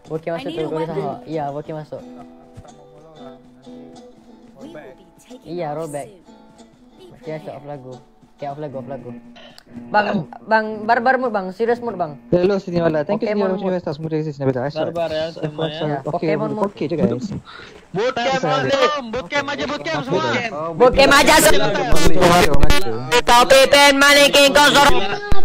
Boki masuk tuh, gue sama. Iya, Boki masuk. Iya, rollback. Masih aja off lagu. Kayak off lagu. Bang, barbar mood bang, serious mood bang. Hello sini wala. Thank you Pokemon for your semua sini betul. Barbar ya semua ya. Pokemon mood. Oke juga guys. Bootcamp aja semua. Bootcamp aja semua. Kau pimpin manikin kau sorot.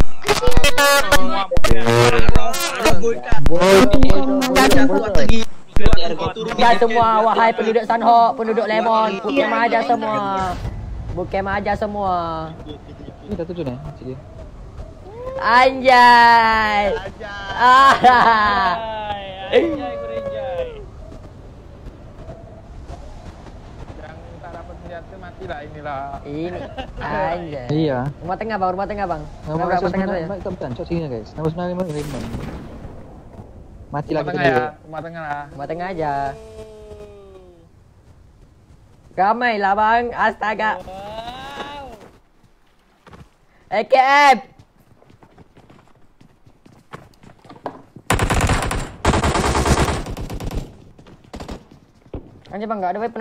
Ya semua, wahai penduduk Sanhok, penduduk Lemon, Bootcamp aja semua. Bootcamp aja semua. Ini dah tujuh nih, sini. Anjay. Anjay, Gurenjay. Yang tak dapat senjata matilah inilah. Ini anjay. Iya. Rumah tengah bang, rumah tengah bang. Nama Rumah tengah tuh ya. tak betul, cok sini guys. Nama sebenarnya Raymond. Mati Rumah lagi tengah tadi. ya, rumah tengah lah. Rumah tengah aja. Ramai lah bang, astaga. Wow. AKM. Anjay bang, nggak ada weapon.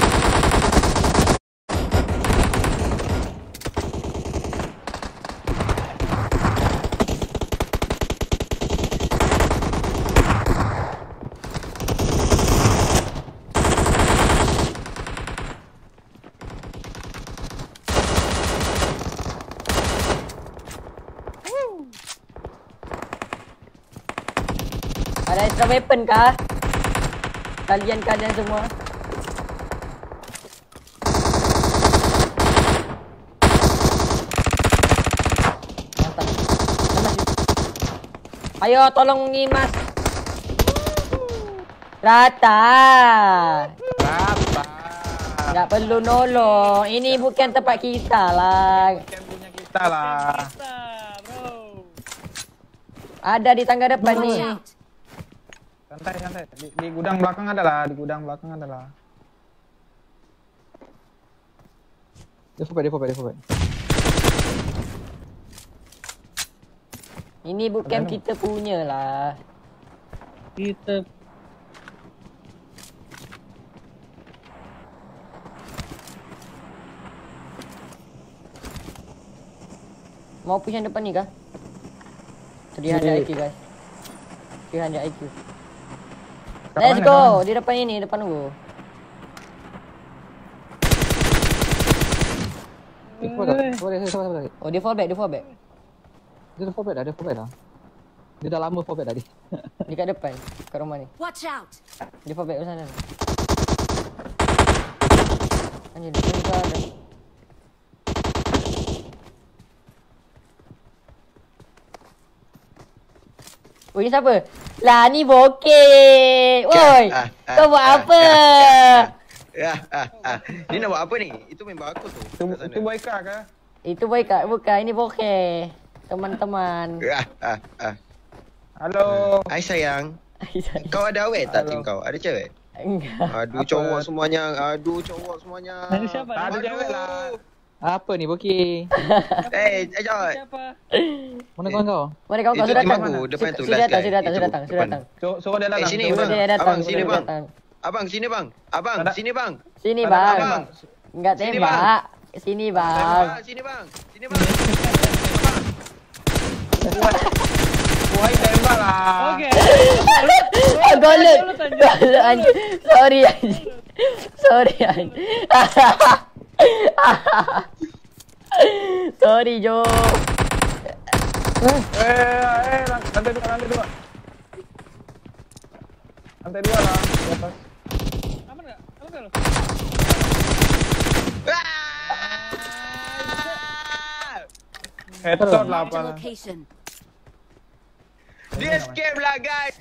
Ada extra weapon kah? Kalian semua. Mantap. Ayo tolong ngimas. Rata. Berapa? Tak perlu nolong. Ini bukan tempat kita lah. Bukan punya kita lah. Kita, bro. Ada di tangga depan nih. Santai. Di gudang belakang adalah, di gudang belakang adalah. Dia full. Ini bukan kita punya lah. Kita Mau push yang depan ni kah? 300 IQ guys. 300 IQ. Let's go. Di depan ini, depan tunggu. Oh, dia fallback. Dia fallback dah. Dia dah lama fallback tadi. Di kat depan, kat rumah ni. Watch out! Dia fallback ke sana. Anjir, dia tinggal ada. Oh, ini siapa? Lah, ni bokeh. Woi, kau buat apa? Ni nak buat apa ni? Itu member aku tu. Itu Boyka kah? Itu boy kak, bukan. Ini bokeh. Teman-teman. Halo. Hai sayang. Kau ada awet tak tim kau? Ada cewek? Enggak. Aduh cowok semuanya. Ini siapa? Tak ada cewek lah. Apa ni Boki? Jawab. Siapa? Mana kawan kau? Mari kau Itu sudah tim datang. aku, depan tu, Sudah last datang, guy. sudah Itu datang. depan. Suruh dia datang. Sini suruh bang. Dia datang, Abang sini sudah bang. datang. Abang sini bang. Abang Ada. sini bang. Sini Tak ada bang. abang. Enggak Sini, tembak. Sini bang. Sini bang. Sini bang. Woi, tembak lah. Oke. Golek. Sorry anjing. Sorry anjing. Sorry Jo. Lantai dua. Lantai dua lah. Di atas. Aman enggak? Aman enggak lo? Headshot lah Marked a apa. location. Dia escape lah guys.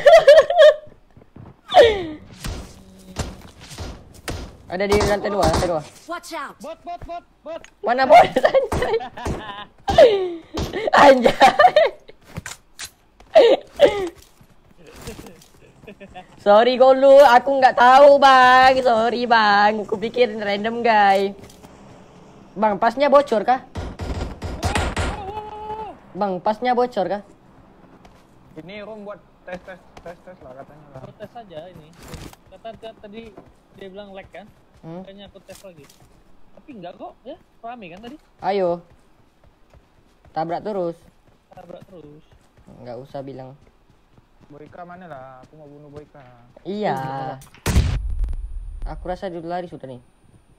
Ada di lantai dua. Watch out! Bot. Mana bot anjay? Anjay. Sorry Golu, aku nggak tahu bang. Sorry bang, aku pikir random guy. Bang, pasnya bocor kah? Bang, pasnya bocor kah? Ini room buat tes lah katanya lah. Aku tes aja ini. Tadi dia bilang lag kan? Makanya aku tes lagi. Tapi enggak kok, ya. Rame kan tadi? Ayo. Tabrak terus. Tabrak terus. Nggak usah bilang. Boyka mana lah? Aku mau bunuh Boyka. Iya. Aku rasa dia lari sudah nih.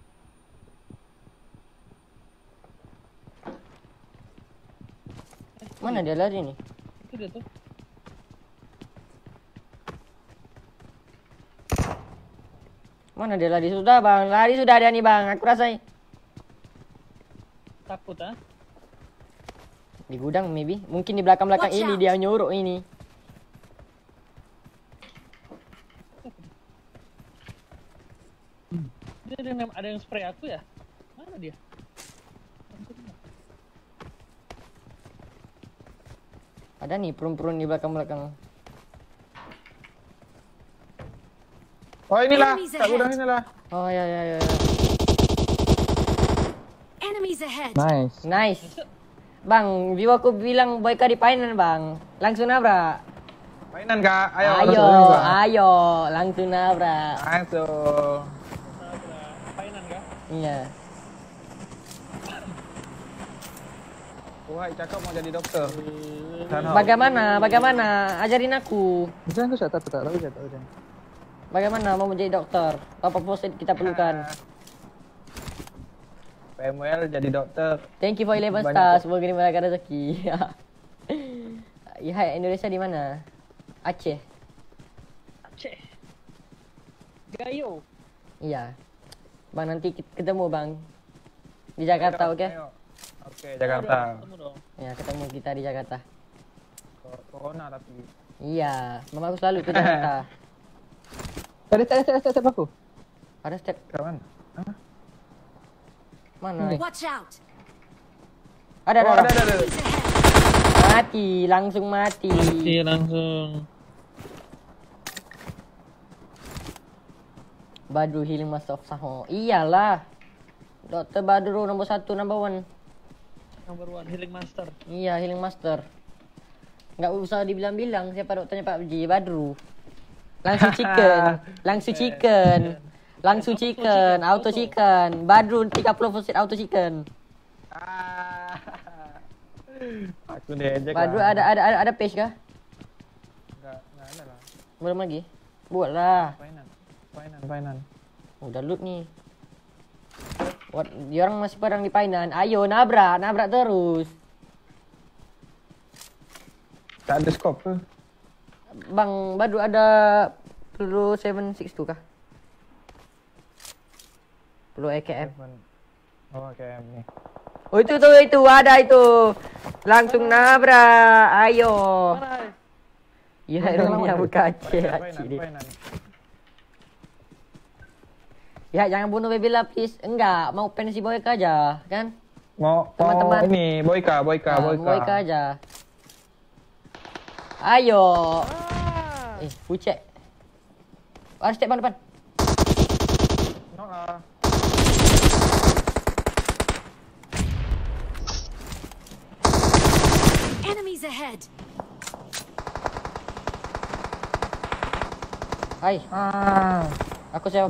Mana dia lari nih? Itu dia tuh. Mana dia lari sudah bang? Lari sudah dia nih bang. Aku rasa Takut ah. di gudang maybe. Mungkin di belakang-belakang Watch ini out. dia nyuruh ini. Dia ada yang spray aku ya? Mana dia? Ada nih perun-perun di belakang-belakang. Oh inilah, Enemies kat gudang ahead. inilah. Oh ya. Enemies ahead. Nice. Nice. Bang, view aku bilang Boyka di painan bang. Langsung nabrak. Mainan kak, ayo. Ayo, langsung juga. ayo, langsung nabrak. Langsung. Painan kah? Iya. Wah, cakap mau jadi dokter. Bagaimana? Ajarin aku. Bisa aku tak tahu je. Bagaimana mau menjadi dokter? Apa post kita perlukan? PML jadi dokter. Thank you for 11 Banyak stars. kok. Semoga dimudahkan rezeki. Ya, Indonesia di mana? Aceh. Aceh. Gayo. Iya. Bang nanti ketemu bang. Di Jakarta, Ayo, oke? ayo. Oke, Jakarta. Ketemu dong. Ya, ketemu kita di Jakarta. Corona tapi. Iya, mama aku selalu ke Jakarta. Step aku. Ada step Kawan. Hah? mana? Watch out. Ada. Oh, ada. Enemies ahead. Mati, langsung mati. Mati langsung. Badru healing master of Saho. Iyalah. Dokter Badru nombor 1, number 1. Number 1 healing master. Iya, healing master. Nggak usah dibilang-bilang siapa dokternya Pak PUBG, Badru. Langsung chicken. Auto chicken. Badru 30% auto chicken. Ah. Aku diejek. Badru lah. ada page kah? Enggak ada lah. Belum lagi. Buatlah. Painan. Udah loot nih. Dia orang masih padang di painan. Ayo nabrak terus. Tak ada skop ke? Bang Badru ada peluru 762 kah? Peluru AKM. Oh, kayak ni. Oh itu ada itu. Langsung nabrak. Ayo. Ya rumahnya buka Aceh. Painan. Ya jangan bunuh baby lah please. Enggak, mau pensi Boyka aja, kan? Mau Teman-teman. ini Boyka. Boyka aja. Ayo. Pucek. Ada step depan. No lah. Enemies ahead. Hai, Ah. aku siap.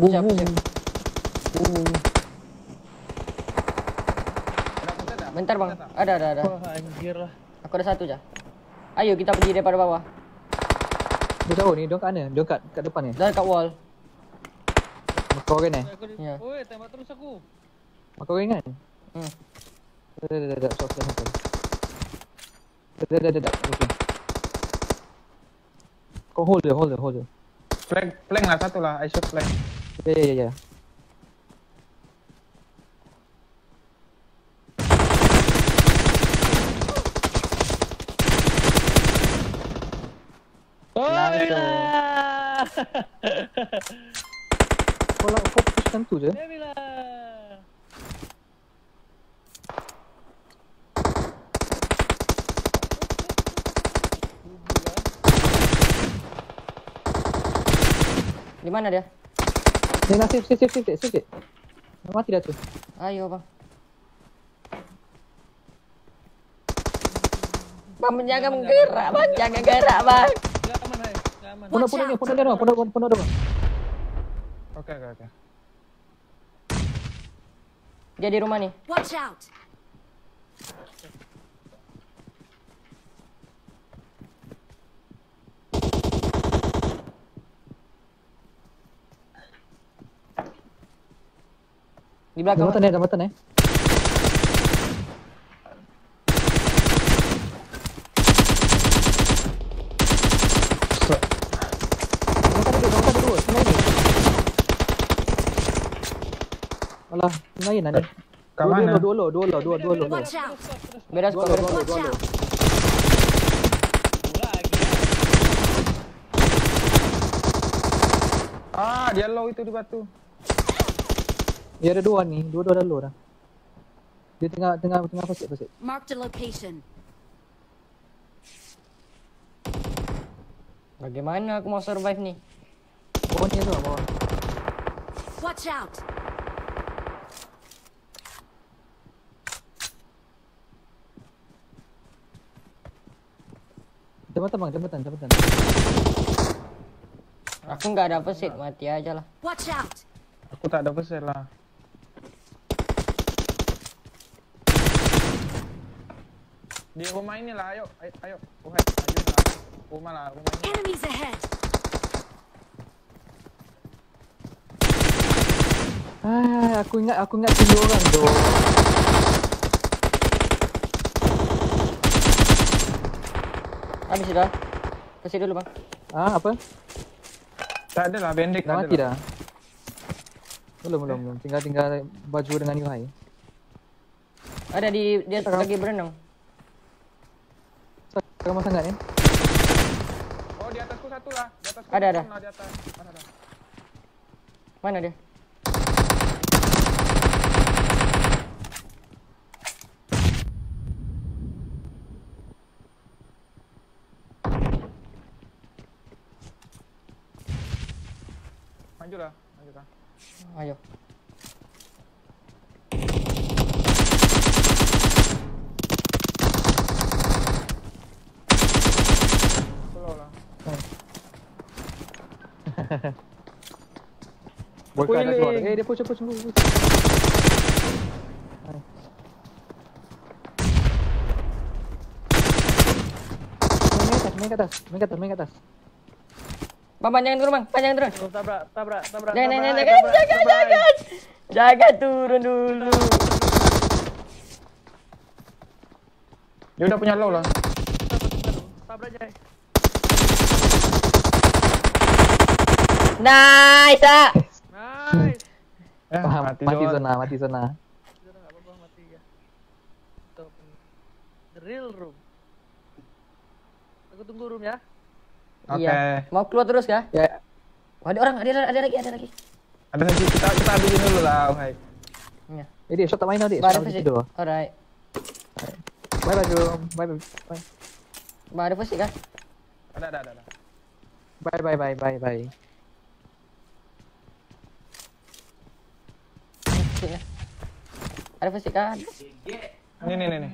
Bentar bang, ada. Wah anjir lah. Aku ada 1 aja. Ayo kita pergi daripada bawah. Dia tahu ni, dia kat mana? Dia kat depan ni. Dah dekat wall. Kau kan eh? Ya. Woi, tembak terus aku. Kau kan? Hmm. Dah. Stop. Dah. Okay. Kau hold dia. Plank lah satu lah. I shoot plank. Ya. Kau fokuskan tu je. Dia bilang. Di mana dia? Ni nak save. Nak mati dah tu. Ayo bang. Bang, jangan menggerak, bang. Jangan gerak, bang. Nggak aman, hai. Nggak aman. Puno puno ni, puno dong. Oke. Dia di rumah nih. Watch out! Di belakang. Jambatan. Jambatan dulu, sini ni. Alah, lain ada. Ke mana? Dua lo. Watch out! Beres kok. Beres. Watch out! Lagi. Dia low itu di batu. Ya ada dua nih, dua ada lo dah. Dia tengah pasir. Marked a location. Bagaimana aku mau survive nih? Bawah ni tu, bawah. Watch out! Jambatan. Aku nggak ada first aid, mati aja lah. Watch out! Aku tak ada peset lah. Di rumah ini lah, ayo. Uhai, majuin lah. Rumah ini. Enemies ahead! Aku ingat tunggu orang tu. Habis sudah. Kasih dulu, bang. Apa? Tak ada lah, bendik Dah tak mati ada dah. Belum. Tinggal baju dengan Yuhai. Ada dia lagi berenang. Lama sangat ni. Oh, di atasku satu lah. Di atasku Ada. Di atas. Ada. Mana dia? Maju lah. Ayo. Slow lah. Boleh ada keluar. Keliling. Dia push. Main ke atas. Bang, jangan turun, bang. Jangan turun. Tabrak. Jangan. Jangan turun dulu. Dia udah punya low lah. Tabrak aja. Nice, ah. Nice. Mati zona. Sudah nggak apa-apa, mati ya. Tuh, the real room. Aku tunggu room ya. Oke. Iya. Mau keluar terus kah? Ya. Oh, ada orang, ada lagi. Ada lagi, kita habisin dulu lah, Uhai. Iya. Dia shot tak main dah. Ada first aid. Alright. Bye baju. Bye. Bang, ada first aid kah? Ada. Bye. Ada first aid kah? Ini.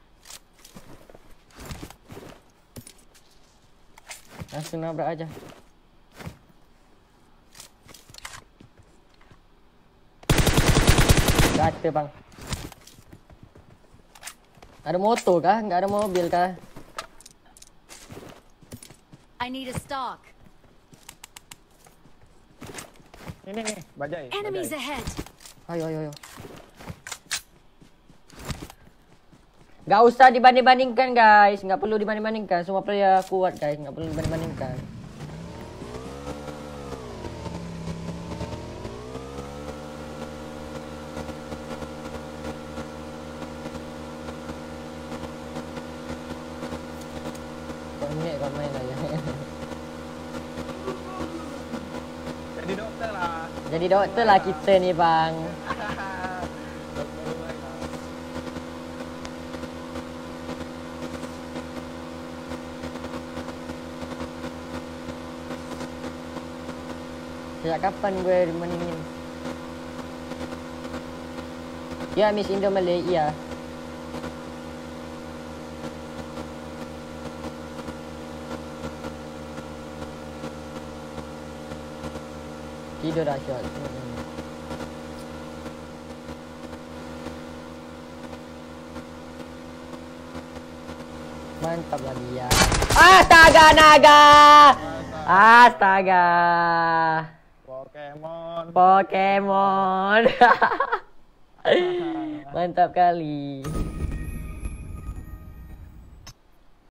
Langsung nabrak aja. Kata, bang. Ada motor kah? Nggak ada mobil kah? I need a stock. Ini bajai. Enemies ahead! Ayo. Gak usah dibanding-bandingkan, guys. Nggak perlu dibanding-bandingkan. Semua player kuat, guys. Nggak perlu dibanding-bandingkan. Kau main lah ya. Jadi dokter lah. Jadi doktor lah kita ni, bang. Sejak kapan gue dimeningin? Ya, Miss Indo Malay, iya. Tidur dah shot. Mantap lah dia. Astaga naga. Astaga. Pokemon. Pokemon. Mantap kali.